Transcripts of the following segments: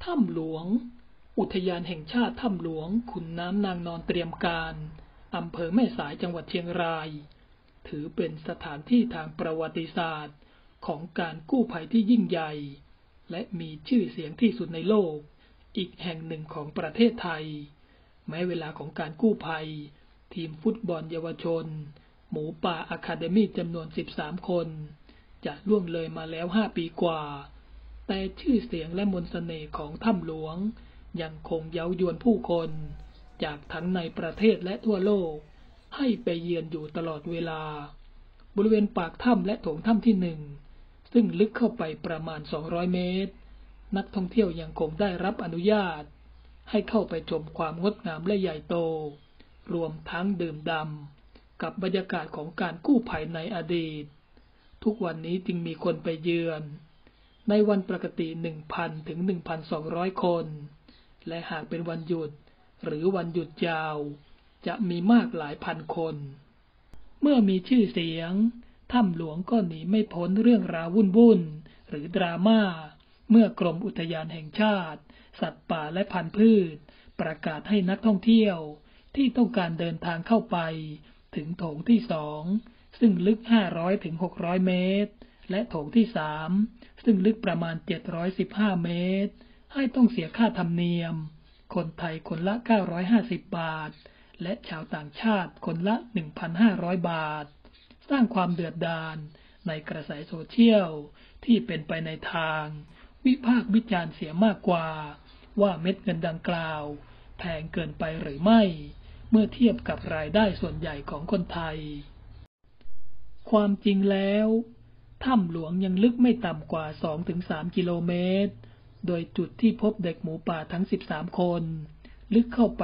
ถ้ำหลวงอุทยานแห่งชาติถ้ำหลวงขุนน้ำนางนอนเตรียมการอำเภอแม่สายจังหวัดเชียงรายถือเป็นสถานที่ทางประวัติศาสตร์ของการกู้ภัยที่ยิ่งใหญ่และมีชื่อเสียงที่สุดในโลกอีกแห่งหนึ่งของประเทศไทยแม้เวลาของการกู้ภัยทีมฟุตบอลเยาวชนหมูป่าอะคาเดมี่จำนวน13คนจะล่วงเลยมาแล้ว5 ปีกว่าแต่ชื่อเสียงและมนต์เสน่ห์ของถ้ำหลวงยังคงเย้ายวนผู้คนจากทั้งในประเทศและทั่วโลกให้ไปเยือนอยู่ตลอดเวลาบริเวณปากถ้ำและโถงถ้ำที่1ซึ่งลึกเข้าไปประมาณ200 เมตรนักท่องเที่ยวยังคงได้รับอนุญาตให้เข้าไปชมความงดงามและใหญ่โตรวมทั้งดื่มด่ำกับบรรยากาศของการกู้ภัยในอดีตทุกวันนี้จึงมีคนไปเยือนในวันปกติ 1,000 ถึง 1,200 คนและหากเป็นวันหยุดหรือวันหยุดยาวจะมีมากหลายพันคนเมื่อมีชื่อเสียงถ้ำหลวงก็หนีไม่พ้นเรื่องราววุ่นๆหรือดราม่าเมื่อกรมอุทยานแห่งชาติสัตว์ป่าและพันธุ์พืชประกาศให้นักท่องเที่ยวที่ต้องการเดินทางเข้าไปถึงโถงที่2ซึ่งลึก500 ถึง 600 เมตรและโถงที่3ซึ่งลึกประมาณ715 เมตรให้ต้องเสียค่าธรรมเนียมคนไทยคนละ950 บาทและชาวต่างชาติคนละ 1,500 บาทสร้างความเดือดดาลในกระแสโซเชียลที่เป็นไปในทางวิพากษ์วิจารณ์เสียมากกว่าว่าเม็ดเงินดังกล่าวแพงเกินไปหรือไม่เมื่อเทียบกับรายได้ส่วนใหญ่ของคนไทยความจริงแล้วถ้ำหลวงยังลึกไม่ต่ำกว่า 2-3 กิโลเมตรโดยจุดที่พบเด็กหมูป่าทั้ง13คนลึกเข้าไป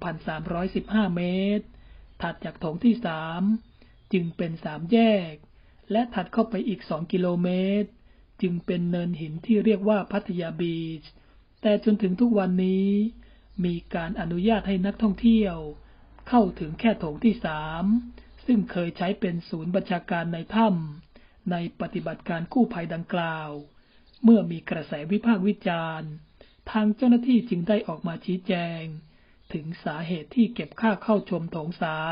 2,315 เมตรถัดจากโถงที่3จึงเป็น3แยกและถัดเข้าไปอีก2 กิโลเมตรจึงเป็นเนินหินที่เรียกว่าพัทยาบีชแต่จนถึงทุกวันนี้มีการอนุญาตให้นักท่องเที่ยวเข้าถึงแค่โถงที่3ซึ่งเคยใช้เป็นศูนย์บัญชาการในถ้ำในปฏิบัติการกู้ภัยดังกล่าวเมื่อมีกระแสวิพากษ์วิจารณ์ทางเจ้าหน้าที่จึงได้ออกมาชี้แจงถึงสาเหตุที่เก็บค่าเข้าชมโถง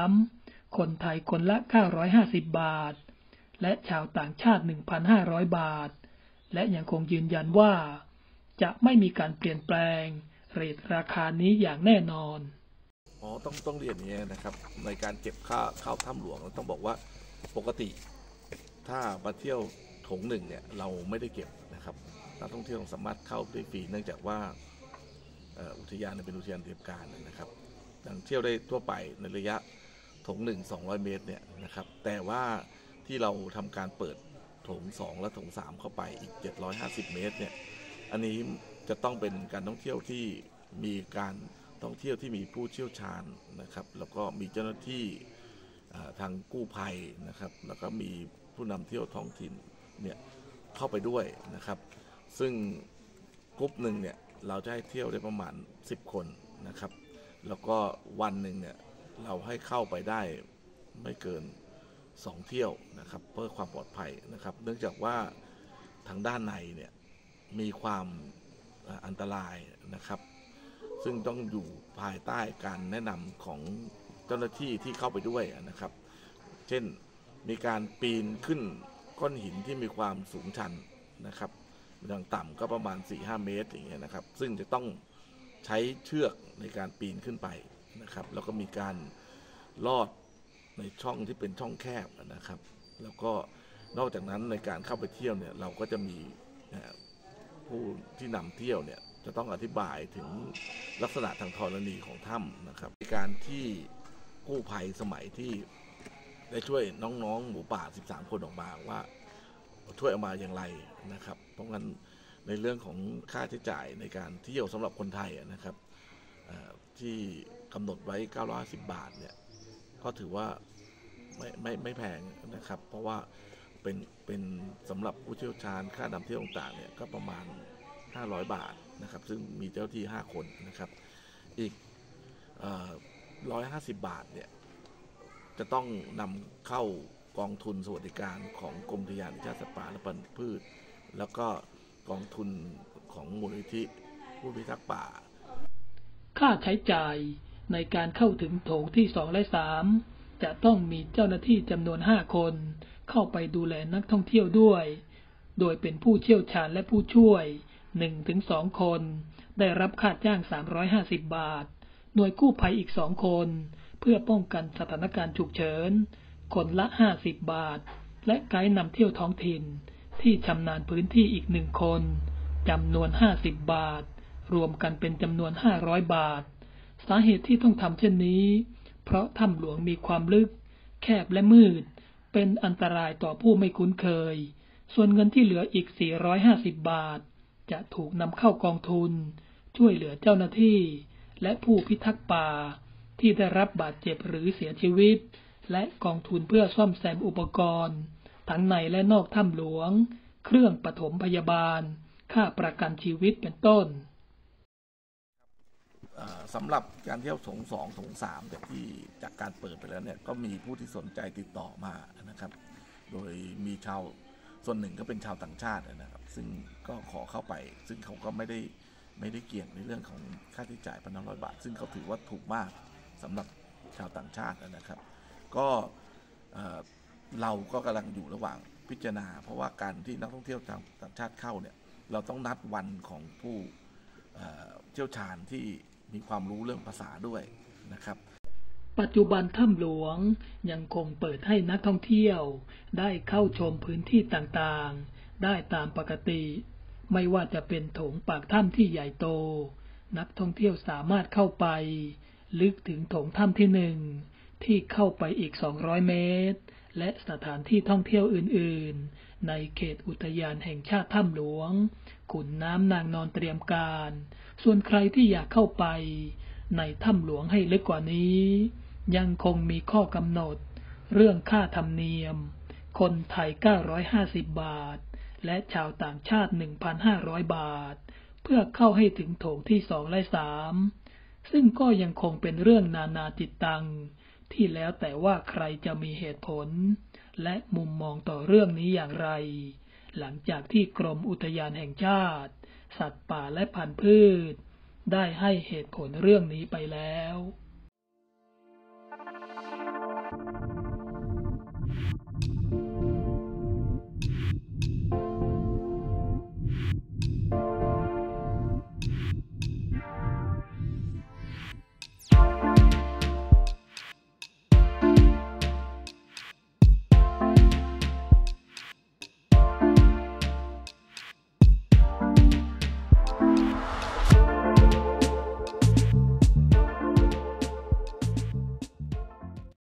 3คนไทยคนละ950 บาทและชาวต่างชาติ 1,500 บาทและยังคงยืนยันว่าจะไม่มีการเปลี่ยนแปลงเรทราคานี้อย่างแน่นอนต้องเรียนอย่างนี้นะครับในการเก็บค่าเข้าถ้ำหลวงต้องบอกว่าปกติถ้ามาเที่ยวโถง1เนี่ยเราไม่ได้เก็บนะครับนักท่องเที่ยวสามารถเข้าได้ฟรีเนื่องจากว่าอุทยานเป็นอุทยานเตรียมการนะครับยังเที่ยวได้ทั่วไปในระยะโถง1 200 เมตรเนี่ยนะครับแต่ว่าที่เราทำการเปิดโถง2และโถง3เข้าไปอีก750 เมตรเนี่ยอันนี้จะต้องเป็นการท่องเที่ยวที่มีการท่องเที่ยวที่มีผู้เชี่ยวชาญนะครับแล้วก็มีเจ้าหน้าที่ทางกู้ภัยนะครับแล้วก็มีผู้นำเที่ยวท้องถิ่นเนี่ยเข้าไปด้วยนะครับซึ่งกลุ่มหนึ่งเนี่ยเราจะให้เที่ยวได้ประมาณ10 คนนะครับแล้วก็วันหนึ่งเนี่ยเราให้เข้าไปได้ไม่เกิน2 เที่ยวนะครับเพื่อความปลอดภัยนะครับเนื่องจากว่าทางด้านในเนี่ยมีความอันตรายนะครับซึ่งต้องอยู่ภายใต้การแนะนำของเจ้าหน้าที่ที่เข้าไปด้วยนะครับเช่นมีการปีนขึ้นก้อนหินที่มีความสูงชันนะครับอย่างต่ำก็ประมาณ 4-5 เมตรอย่างเงี้ยนะครับซึ่งจะต้องใช้เชือกในการปีนขึ้นไปนะครับแล้วก็มีการลอดในช่องที่เป็นช่องแคบนะครับแล้วก็นอกจากนั้นในการเข้าไปเที่ยวเนี่ยเราก็จะมีผู้ที่นำเที่ยวเนี่ยจะต้องอธิบายถึงลักษณะทางธรณีของถ้ำนะครับในการที่กู้ภัยสมัยที่ได้ช่วยน้องๆหมูป่า13 คนออกมาว่าช่วยออกมาอย่างไรนะครับเพราะงั้นในเรื่องของค่าใช้จ่ายในการเที่ยวสำหรับคนไทยนะครับที่กำหนดไว้950 บาทเนี่ยก็ถือว่าไม่แพงนะครับเพราะว่าเป็นสำหรับผู้เชี่ยวชาญค่านำเที่ยวต่างๆเนี่ยก็ประมาณ500 บาทนะครับซึ่งมีเจ้าที่5 คนนะครับอีก150 บาทเนี่ยจะต้องนำเข้ากองทุนสวัสดิการของกรมอุทยานแห่งชาติสัตว์ป่าและพันธุ์พืชแล้วก็กองทุนของมูลนิธิผู้พิทักษ์ป่าค่าใช้จ่ายในการเข้าถึงโถงที่2และ3จะต้องมีเจ้าหน้าที่จำนวน5คนเข้าไปดูแลนักท่องเที่ยวด้วยโดยเป็นผู้เชี่ยวชาญและผู้ช่วย 1-2 คนได้รับค่าจ้าง350 บาทหน่วยกู้ภัยอีก2คนเพื่อป้องกันสถานการณ์ฉุกเฉินคนละ50 บาทและไกด์นำเที่ยวท้องถิ่นที่ชำนาญพื้นที่อีก1คนจำนวน50 บาทรวมกันเป็นจำนวน500 บาทสาเหตุที่ต้องทำเช่นนี้เพราะถ้ำหลวงมีความลึกแคบและมืดเป็นอันตรายต่อผู้ไม่คุ้นเคยส่วนเงินที่เหลืออีก450 บาทจะถูกนำเข้ากองทุนช่วยเหลือเจ้าหน้าที่และผู้พิทักษ์ป่าที่ได้รับบาดเจ็บหรือเสียชีวิตและกองทุนเพื่อซ่อมแซมอุปกรณ์ทั้งในและนอกถ้ำหลวงเครื่องปฐมพยาบาลค่าประกันชีวิตเป็นต้นสำหรับการเที่ยวโถง2โถง3จากการเปิดไปแล้วเนี่ยก็มีผู้ที่สนใจติดต่อมานะครับโดยมีส่วนหนึ่งก็เป็นชาวต่างชาตินะครับซึ่งก็ขอเข้าไปซึ่งเขาก็ไม่ได้เกี่ยงในเรื่องของค่าใช้จ่าย1,500 บาทซึ่งเขาถือว่าถูกมากสำหรับชาวต่างชาตินะครับก็เราก็กำลังอยู่ระหว่างพิจารณาเพราะว่าการที่นักท่องเที่ยวต่างชาติเข้าเนี่ยเราต้องนัดวันของผู้เชี่ยวชาญที่มีความรู้เรื่องภาษาด้วยนะครับปัจจุบันถ้ำหลวงยังคงเปิดให้นักท่องเที่ยวได้เข้าชมพื้นที่ต่างๆได้ตามปกติไม่ว่าจะเป็นโถงปากถ้ำที่ใหญ่โตนักท่องเที่ยวสามารถเข้าไปลึกถึงโถงถ้ำที่1ที่เข้าไปอีก200 เมตรและสถานที่ท่องเที่ยวอื่นๆในเขตอุทยานแห่งชาติถ้ำหลวงขุนน้ำนางนอนเตรียมการส่วนใครที่อยากเข้าไปในถ้ำหลวงให้ลึกกว่านี้ยังคงมีข้อกำหนดเรื่องค่าธรรมเนียมคนไทย950 บาทและชาวต่างชาติ 1,500 บาทเพื่อเข้าให้ถึงโถงที่2และ3ซึ่งก็ยังคงเป็นเรื่องนานาจิตตังที่แล้วแต่ว่าใครจะมีเหตุผลและมุมมองต่อเรื่องนี้อย่างไรหลังจากที่กรมอุทยานแห่งชาติสัตว์ป่าและพันธุ์พืชได้ให้เหตุผลเรื่องนี้ไปแล้ว